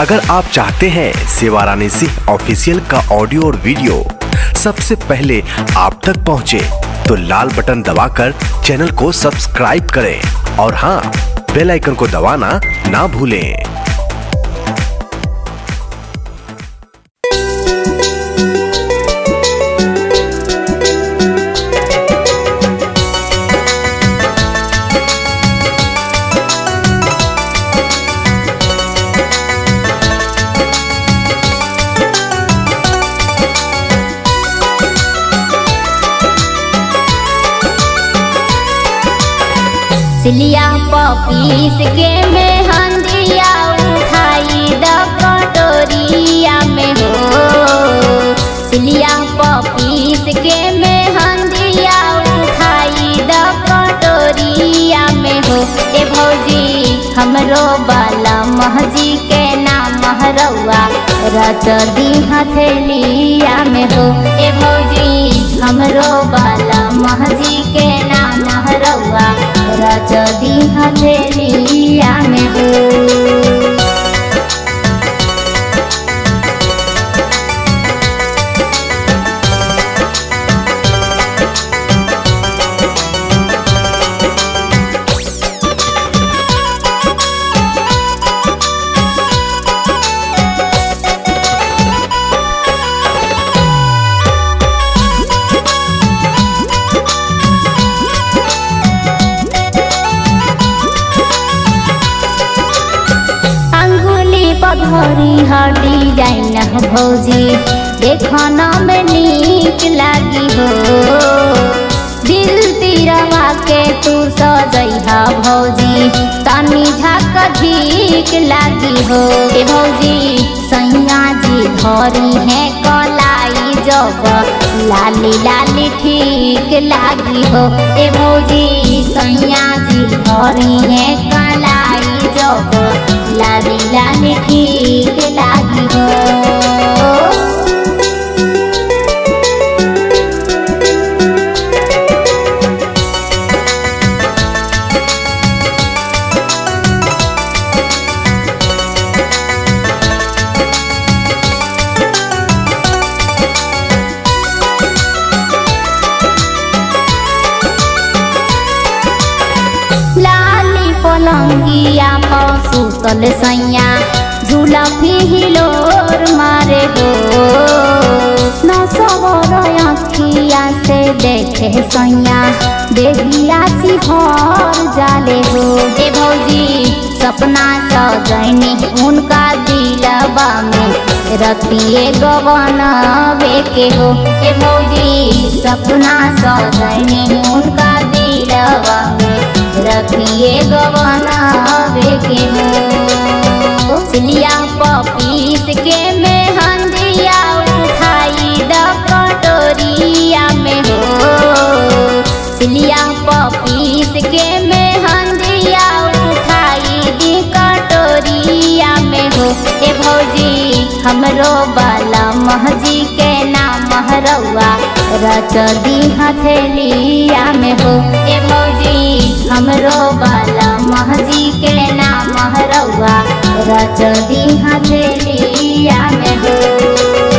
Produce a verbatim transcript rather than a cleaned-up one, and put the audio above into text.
अगर आप चाहते हैं शिवारानी सिंह ऑफिशियल का ऑडियो और वीडियो सबसे पहले आप तक पहुंचे, तो लाल बटन दबाकर चैनल को सब्सक्राइब करें और हाँ, बेल आइकन को दबाना ना भूलें। सिलिया पपीस के में हंदिया उठाई द कटोरिया में हो। सिलिया पपीस के में हंदिया उठाई द कटोरिया में हो। ए भौजी हमरो बाला महजी के नाम हरौआ रच दी हथेलिया में हो। ए भौजी हमरो बाला महजी के नाम हरौआ रच दी हथेलिया में हो। धरी हड्डी जाइन भौजी देखना में नीक लागी हो। दिल तिरवा के तू सजैहा भौजी तनी झाक झीक लागी हो। ए भौजी सैया जी धरी है कलाई जब लाली लाली ठीक लागी हो। ए भौजी सैया जी धरी है कलाई जब लाली लाली ठीक लागी हो। पलंगिया सुतल सैया झूला भी हिलोर मारे हो। न सवर अखिया से देखे सैया देविया सी भर जाले हो। ए भौजी सपना सजैनी उनका दिलवा में रतिए गवन बेके हो। ए भौजी सपना सजैनी उनका दिलवा में रखिए गवाना बेके हो। सिलिया पपीस के में हंदिया उठाई द कटोरिया में हो। सिलिया पपीस के में हंदिया उठाई दी कटोरिया में हो। ए भौजी हमरो बाला महजी के नाम हरौआ रच दी हथेलिया में हो। ए भौजी हमरो बाला महजी के नाम हरौआ रच दी हथेलिया में हो।